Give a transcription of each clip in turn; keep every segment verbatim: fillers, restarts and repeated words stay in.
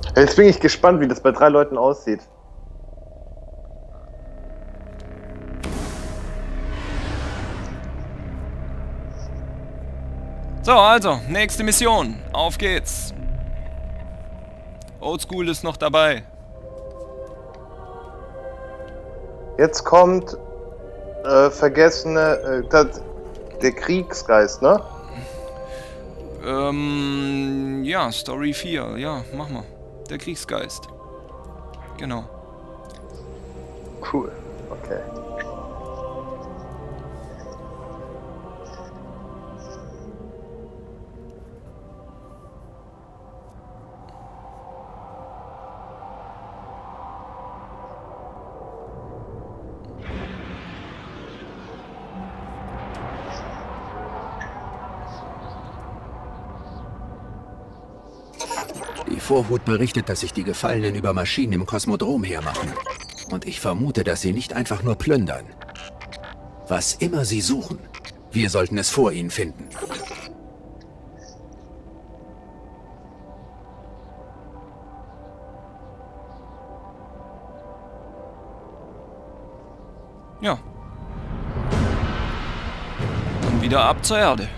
Jetzt bin ich gespannt, wie das bei drei Leuten aussieht. So, also, nächste Mission. Auf geht's. Oldschool ist noch dabei. Jetzt kommt äh, vergessene, äh, das, der Kriegsgeist, ne? Ähm, ja, Story vier. Ja, mach mal. Der Kriegsgeist. Genau. Cool. Okay. Die Vorhut berichtet, dass sich die Gefallenen über Maschinen im Kosmodrom hermachen. Und ich vermute, dass sie nicht einfach nur plündern. Was immer sie suchen, wir sollten es vor ihnen finden. Ja. Und wieder ab zur Erde.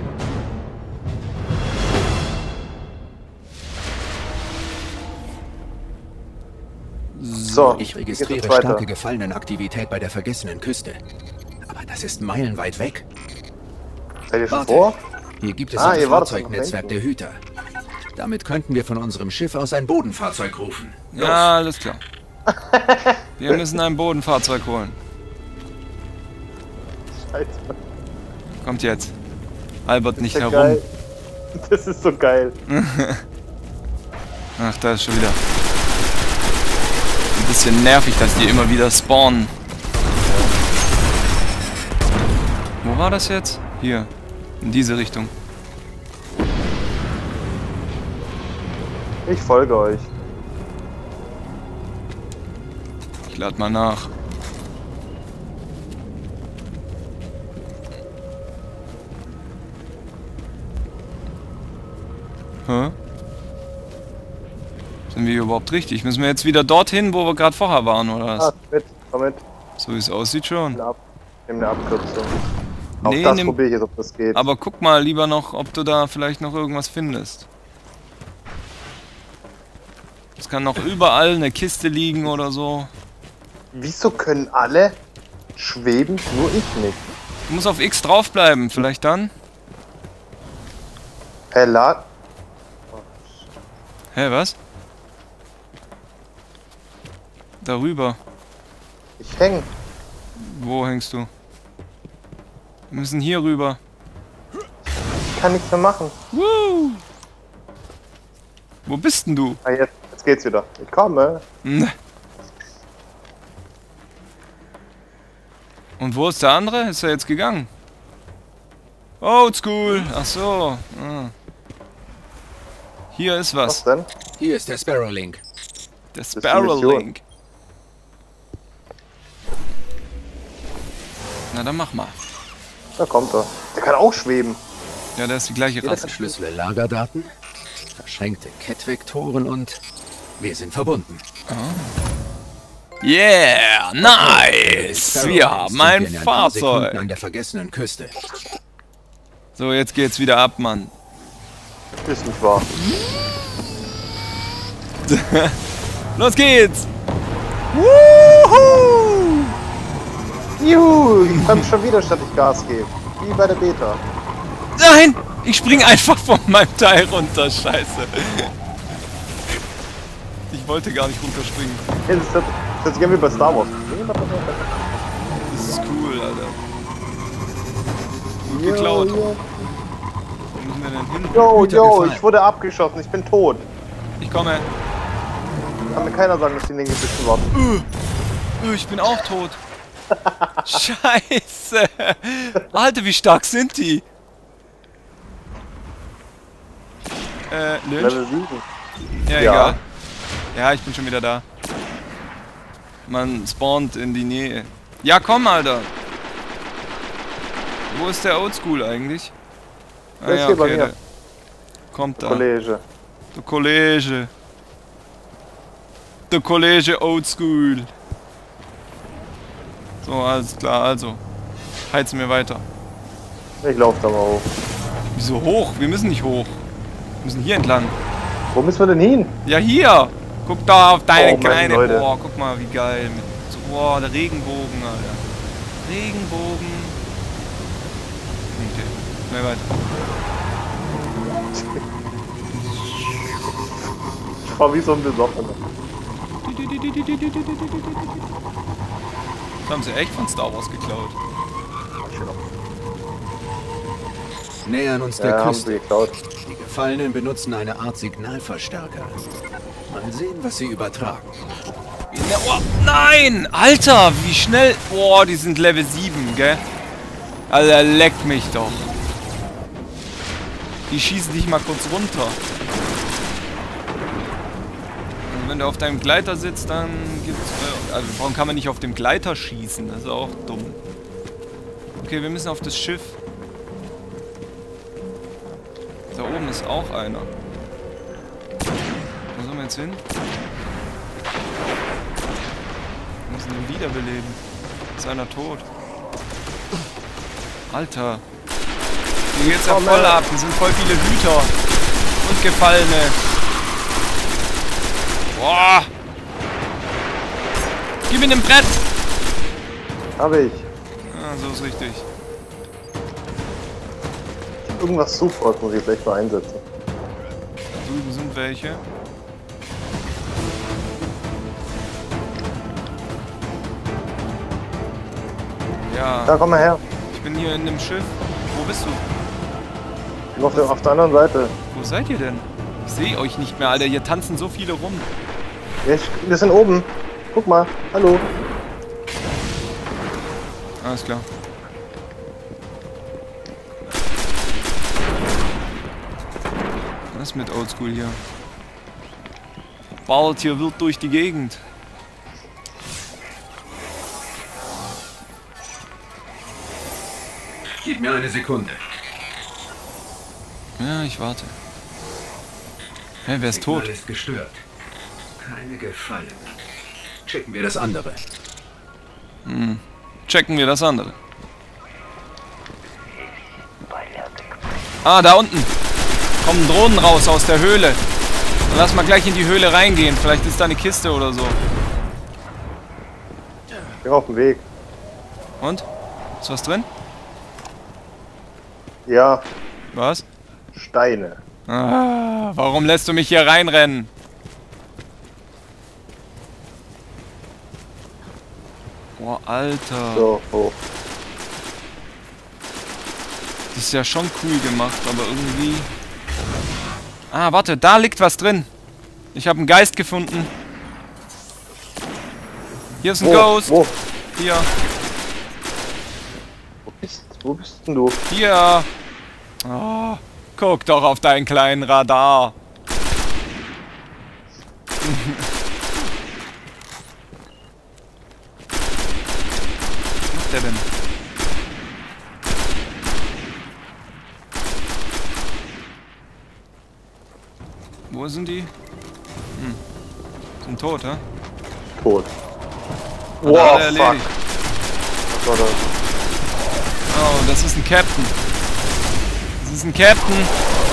So, Ich registriere weiter. starke Gefallenenaktivität bei der vergessenen Küste. Aber das ist meilenweit weg. Seid ihr schon Warte, vor? hier gibt es Ah, ein ihr wartet Fahrzeugnetzwerk noch der Hüter. Damit könnten wir von unserem Schiff aus ein Bodenfahrzeug rufen. Los. Ja, alles klar. Wir müssen ein Bodenfahrzeug holen. Scheiße. Kommt jetzt. Albert nicht Das ist herum. geil. Das ist so geil. Ach, da ist schon wieder. Ein bisschen nervig, dass die immer wieder spawnen. Wo war das jetzt? Hier. In diese Richtung. Ich folge euch. Ich lade mal nach. Hä? Sind wir hier überhaupt richtig? Müssen wir jetzt wieder dorthin, wo wir gerade vorher waren, oder was? Ah, mit, komm mit. So wie es aussieht schon. Nimm eine Abkürzung. Auch Nee, das nimm- probiere ich jetzt, ob das geht. Aber guck mal lieber noch, ob du da vielleicht noch irgendwas findest. Es kann noch überall eine Kiste liegen oder so. Wieso können alle schweben, nur ich nicht? Du musst auf X draufbleiben, vielleicht dann. Herr La... Hä, was? Darüber. Ich häng. Wo hängst du? Wir müssen hier rüber. Ich kann nichts mehr machen. Woo! Wo bist denn du? Ah, jetzt, jetzt geht's wieder. Ich komme. Ne. Und wo ist der andere? Ist er jetzt gegangen? Oldschool. Ach so. Ah. Hier ist Was was. denn? Hier ist der Sparrow Link. Der ist die Sparrow Mission. Link. Na dann mach mal. Da kommt er. Der kann auch schweben. Ja, der ist die gleiche Rasse. Schlüssel Lagerdaten, verschränkte Cat-Vektoren und wir sind verbunden. Yeah, nice. Wir haben ein Sind wir in paar Sekunden Fahrzeug. an der vergessenen Küste. So, jetzt geht's wieder ab, Mann. Ist nicht wahr. Los geht's. Wuhu! Juhu, ich kann schon wieder, statt ich Gas gebe. Wie bei der Beta. Nein! Ich spring einfach von meinem Teil runter, scheiße. Ich wollte gar nicht runterspringen. Hey, das hört das hört sich an wie bei Star Wars. Das ist cool, Alter. Gut Yo, geklaut. yo. Wo müssen wir denn hin? Yo, Guter yo, Gefallen. ich wurde abgeschossen, ich bin tot. Ich komme. Kann mir keiner sagen, dass die linke Büschen waren. Äh, Ich bin auch tot. Scheiße. Alter, wie stark sind die? Äh, Lynch? Level sieben. Ja, Ja. egal. Ja, ich bin schon wieder da. Man spawnt in die Nähe. Ja, komm, Alter. Wo ist der Oldschool eigentlich? Ah, Der ist ja, hier bei okay, mir. der kommt da. Kollege. Du Kollege. der Kollege Oldschool. So, alles klar, also. Heizen wir weiter. Ich laufe da mal hoch. Wieso hoch? Wir müssen nicht hoch. Wir müssen hier entlang. Wo müssen wir denn hin? Ja, hier! Guck da auf deine Oh, Mann, kleine... Leute. Boah, guck mal, wie geil. Mit so, boah, der Regenbogen, Alter. Regenbogen. Okay, schnell weiter. Ich war wie so ein Besoffener. Das haben sie echt von Star Wars geklaut. Nähern uns der Ja, haben sie Küste. geklaut. Die Gefallenen benutzen eine Art Signalverstärker. Mal sehen, was sie übertragen. Ja, oh, nein! Alter, wie schnell... Boah, die sind Level sieben, gell? Alter, leck mich doch. Die schießen dich mal kurz runter. Und wenn du auf deinem Gleiter sitzt, dann gibt's... Äh, also warum kann man nicht auf dem Gleiter schießen? Das ist auch dumm. Okay, wir müssen auf das Schiff. Da oben ist auch einer. Wo sollen wir jetzt hin? Wir müssen ihn wiederbeleben. Ist einer tot? Alter. Hier geht's ja voll ab. Hier sind voll viele Hüter. Und Gefallene. Boah. Gib mir den Brett. Hab ich. Ja, so ist richtig. Irgendwas sofort muss ich gleich mal einsetzen. Drüben sind welche. Ja. Da, komm mal her. Ich bin hier in dem Schiff. Wo bist du? Ich bin auf der, auf der anderen Seite. Wo seid ihr denn? Ich sehe euch nicht mehr, Alter. Hier tanzen so viele rum. Ja, ich, wir sind oben. Guck mal. Hallo. Alles klar. Was ist mit Oldschool hier? Ballert hier wild durch die Gegend. Gib mir eine Sekunde. Ja, ich warte. Hä, wer ist tot? Signal ist gestört. Keine Gefallen. Checken wir das andere. Hm. Checken wir das andere. Ah, da unten. Kommen Drohnen raus aus der Höhle. Dann lass mal gleich in die Höhle reingehen. Vielleicht ist da eine Kiste oder so. Ich bin auf dem Weg. Und? Ist was drin? Ja, Was? Steine. Ah, warum lässt du mich hier reinrennen? Boah, Alter. So, hoch. Das ist ja schon cool gemacht, aber irgendwie... Ah, warte, da liegt was drin. Ich habe einen Geist gefunden. Hier ist ein Wo? Ghost. Wo? Hier, Wo bist, wo bist denn du? hier. Oh, guck doch auf deinen kleinen Radar. Was macht der denn? Wo sind die? Hm. Sind tot, hä? Tot. Hat Wow, alle fuck. erledigt. Was war das? Oh, das ist ein Captain. Das ist ein Captain.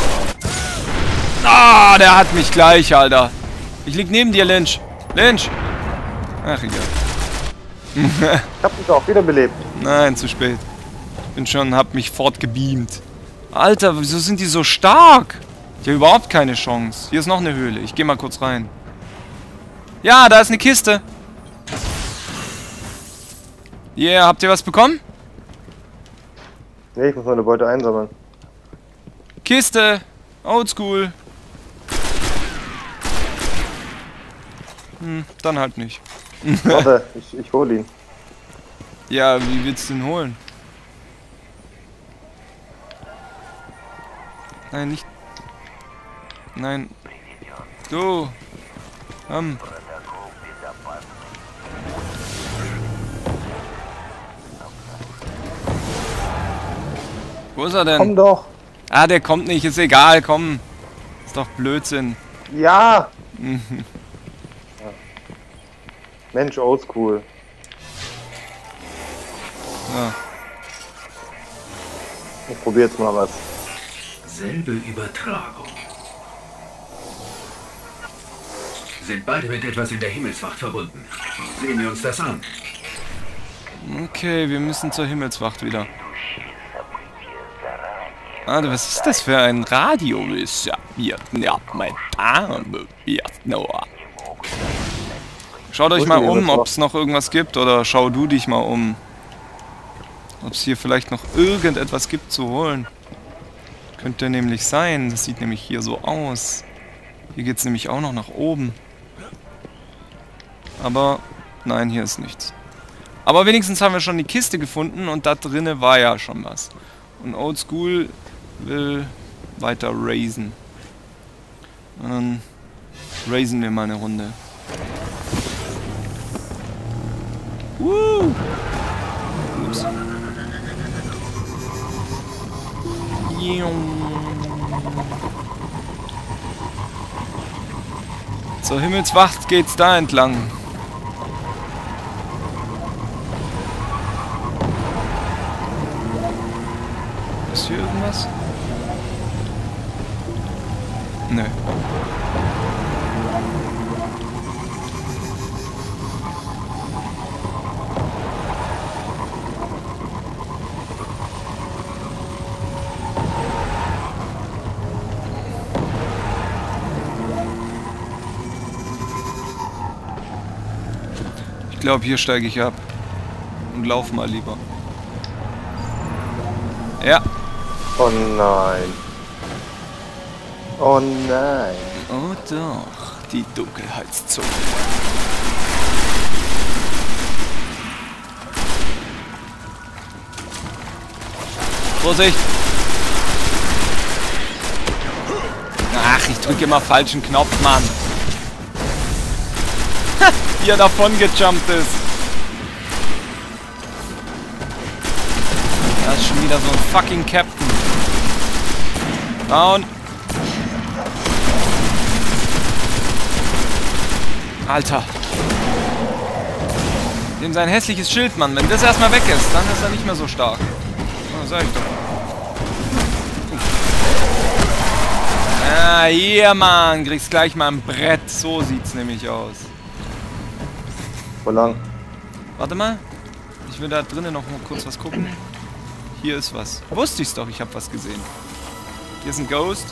Ah, der hat mich gleich, Alter. Ich lieg neben dir, Lynch. Lynch. Ach, egal. Ich hab mich auch wiederbelebt. Nein, zu spät. Bin schon, hab mich fortgebeamt. Alter, wieso sind die so stark? Ich habe überhaupt keine Chance. Hier ist noch eine Höhle. Ich gehe mal kurz rein. Ja, da ist eine Kiste. Yeah, habt ihr was bekommen? Nee, ich muss meine Beute einsammeln. Kiste. Oldschool. Hm, dann halt nicht. Warte, ich, ich hol ihn. Ja, wie willst du ihn holen? Nein, nicht. Nein. Du. Komm. Wo ist er denn? Komm doch. Ah, der kommt nicht. Ist egal. Komm. Ist doch Blödsinn. Ja. Mensch, oldschool. Ja. Ich probier jetzt mal was. Selbe Übertragung. Sind beide mit etwas in der Himmelswacht verbunden. Sehen wir uns das an. Okay, wir müssen zur Himmelswacht wieder. Ah, was ist das für ein Radio? Schaut euch mal um, ob es noch irgendwas gibt, oder schau du dich mal um. Ob es hier vielleicht noch irgendetwas gibt zu holen. Könnte nämlich sein, das sieht nämlich hier so aus. Hier geht es nämlich auch noch nach oben. Aber, nein, hier ist nichts. Aber wenigstens haben wir schon die Kiste gefunden und da drinnen war ja schon was. Und Oldschool will weiter raisen. Und dann raisen wir mal eine Runde. Woo! Ups. Zur Himmelswacht geht's da entlang. Ist hier irgendwas? Nö. Ich glaube, hier steige ich ab. Und lauf mal lieber. Ja. Oh nein. Oh nein. Oh doch, die Dunkelheitszone. Vorsicht! Ach, ich drücke immer falschen Knopf, Mann. Wie er davon gejumpt ist. Das ist schon wieder so ein fucking Captain. Down. Alter. Dem sein hässliches Schild, Mann. Wenn das erstmal weg ist, dann ist er nicht mehr so stark. Oh, sag ich doch. Ah, hier, Mann. Kriegst gleich mal ein Brett. So sieht's nämlich aus. Wo lang? Warte mal. Ich will da drinnen noch mal kurz was gucken. Hier ist was. Wusste ich's doch, ich habe was gesehen. Hier ist ein Ghost.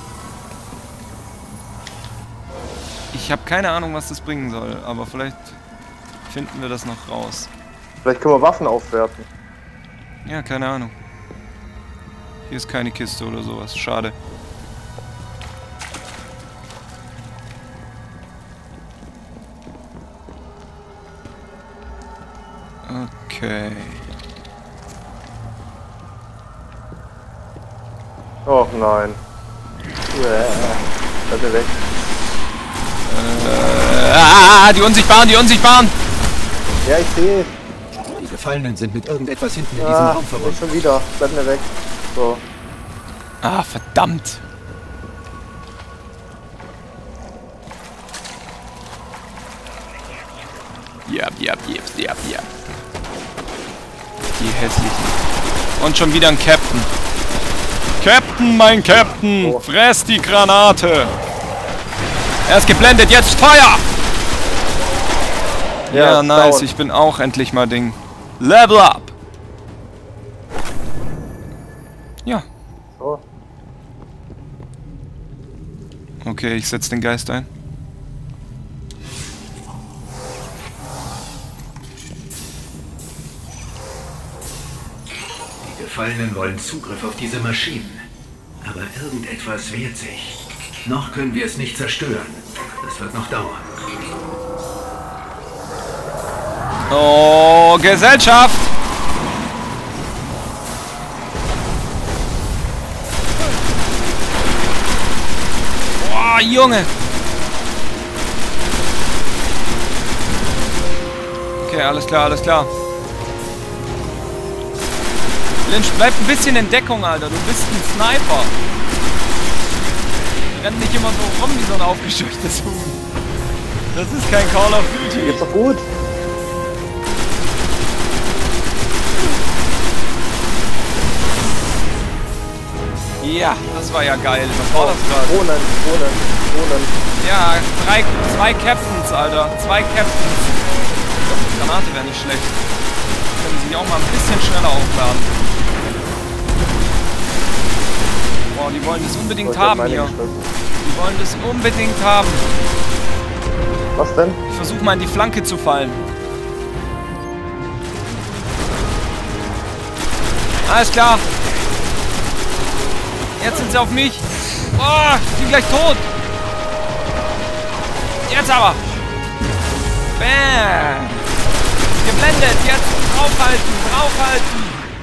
Ich habe keine Ahnung, was das bringen soll, aber vielleicht finden wir das noch raus. Vielleicht können wir Waffen aufwerten. Ja, keine Ahnung. Hier ist keine Kiste oder sowas. Schade. Okay. Oh nein. Bleib mir weg. Äh, ah, die Unsichtbaren, die Unsichtbaren! Ja, ich sehe. Die Gefallenen sind mit irgendetwas hinten in diesem Ah, Raum verbunden. schon wieder. Bleib mir weg. So. Ah, verdammt! Ja, ja, ja, ja, ja. Die hässlichen. Und schon wieder ein Captain. Captain, mein Captain! Oh. Fress die Granate! Er ist geblendet, jetzt Feuer! Ja, Ja, nice, dauert. ich bin auch endlich mal Ding. Level up! Ja. So. Okay, ich setze den Geist ein. Die Gefallenen wollen Zugriff auf diese Maschinen. Aber irgendetwas wehrt sich. Noch können wir es nicht zerstören. Das wird noch dauern. Oh, Gesellschaft! Boah, Junge! Okay, alles klar, alles klar. Lynch, bleib ein bisschen in Deckung, Alter. Du bist ein Sniper. Rennt nicht immer so rum wie so ein aufgescheuchtes Huhn. Das ist kein Call of Duty. Geht's doch gut? Ja, das war ja geil. Was war das gerade? Drohnen, Drohnen, Drohnen. Ja, drei, zwei Captains, Alter. Zwei Captains. Ich glaube, die Granate wäre nicht schlecht. Können sich auch mal ein bisschen schneller aufladen. Boah, die wollen das unbedingt So, haben meine hier. geschossen. Die wollen das unbedingt haben. Was denn? Ich versuche mal in die Flanke zu fallen. Alles klar. Jetzt sind sie auf mich. Oh, ich bin gleich tot. Jetzt aber. Bam. Geblendet. Jetzt draufhalten. Draufhalten.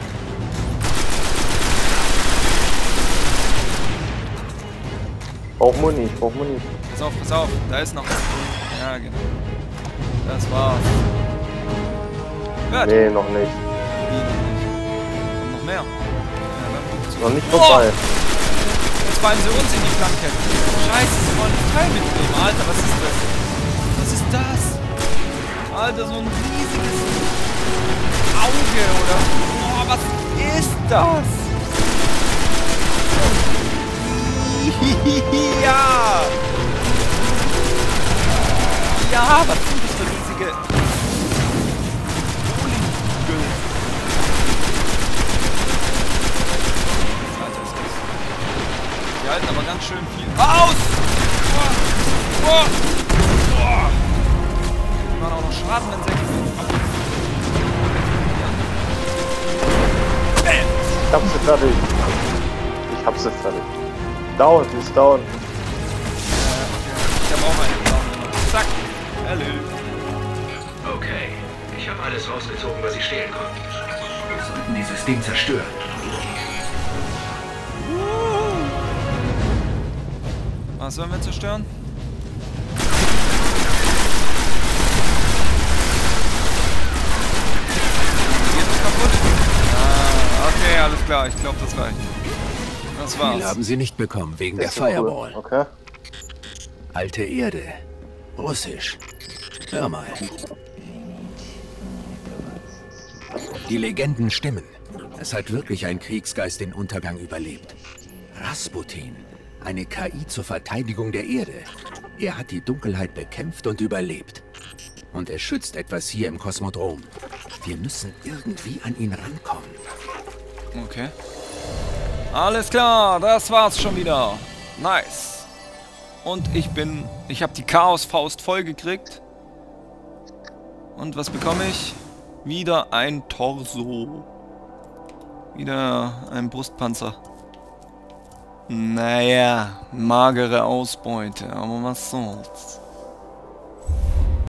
Brauch Muni, ich brauch Muni. Pass auf, pass auf. Da ist noch. Ja, genau. Das war's. Hört. Nee, noch nicht. Wie noch nicht? Kommt noch mehr. Ja, dann guckt's. Noch nicht vorbei. Jetzt fallen sie uns in die Flanke. Scheiße, sie wollen das Teil mitnehmen. Alter, was ist das? Was ist das? Alter, so ein riesiges Auge, oder? Boah, was ist das? Ja! Ja, was sind das für riesige Bowlingbügel? Alter, ist das. Die halten aber ganz schön viel aus! Boah! Boah! Boah! Die machen auch noch Schaden, wenn sie Bam! Ich hab sie fertig. Ich hab sie fertig. Down, sie ist down. Ich hab auch einen down. Zack! Hallo! Okay, ich habe alles rausgezogen, was ich stehlen konnte. Wir sollten dieses Ding zerstören. Was sollen wir zerstören? Geht das kaputt? Ah, okay, alles klar. Ich glaube, das reicht. Das war's. Viel haben sie nicht bekommen, wegen der Ist so cool. Fireball. Okay. Alte Erde. Russisch. Hör mal. Die Legenden stimmen. Es hat wirklich ein Kriegsgeist den Untergang überlebt. Rasputin. Eine K I zur Verteidigung der Erde. Er hat die Dunkelheit bekämpft und überlebt. Und er schützt etwas hier im Kosmodrom. Wir müssen irgendwie an ihn rankommen. Okay. Alles klar, das war's schon wieder. Nice. Und ich bin... Ich habe die Chaos-Faust voll gekriegt. Und was bekomme ich? Wieder ein Torso. Wieder ein Brustpanzer. Naja, magere Ausbeute, aber was soll's.